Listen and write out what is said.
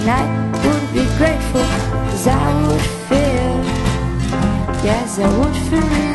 and I would be grateful, 'cause I would feel, yes I would feel real.